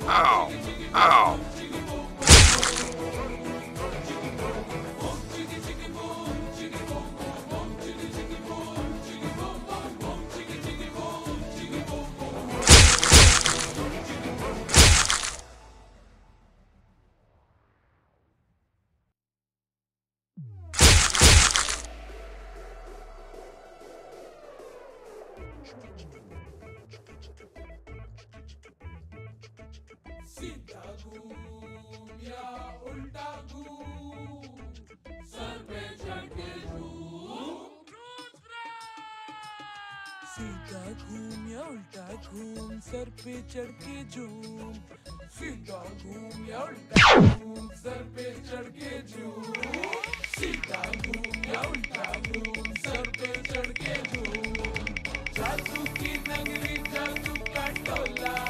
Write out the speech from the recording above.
Ow! Ow! सीधा घूम या उल्टा घूम, सर पे चढ़ के झूम। सीधा घूम या उल्टा घूम, सर पे चढ़ के झूम। सीधा घूम या उल्टा घूम, सर पे चढ़ के झूम। सीधा घूम या उल्टा घूम, सर पे चढ़ के झूम। जादू की नगरी, जादू का टोला,